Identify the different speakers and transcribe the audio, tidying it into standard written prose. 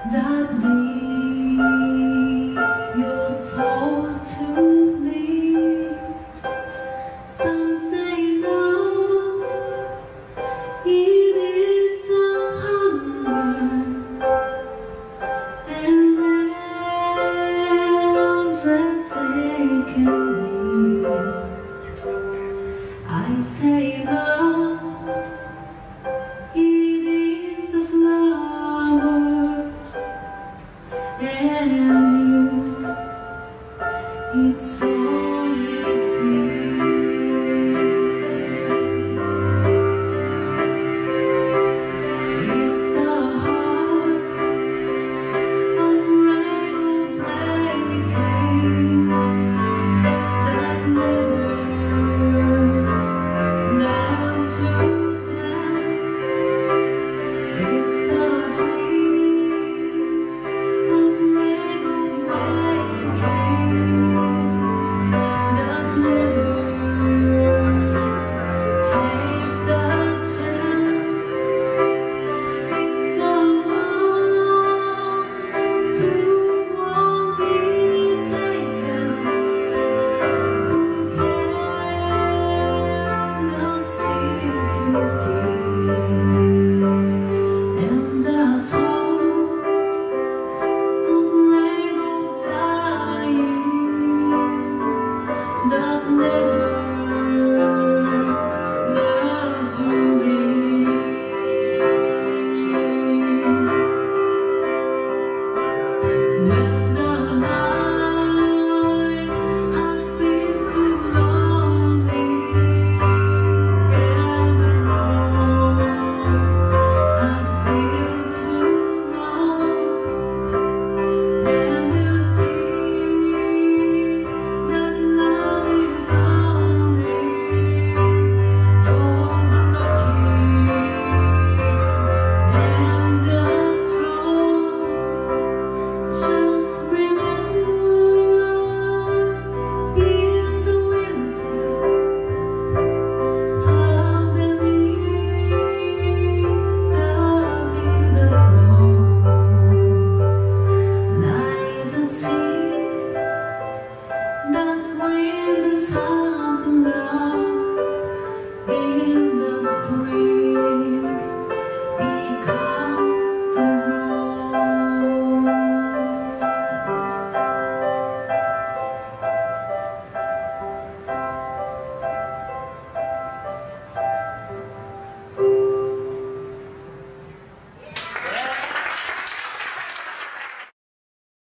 Speaker 1: that leads your soul to bleed. Some say love, it is a hunger and endless aching. I say love, it is a flower, and you, it's all you see. It's the heart of rainbow breaking that never learned to dance. It's the dream of rainbow breaking that never takes the chance. It's the one who won't be taken, who cannot seem to give, and the soul of rainbow dying that never learned to live. When the night has been too lonely and the road has been too long, and you think that love is only for the lucky and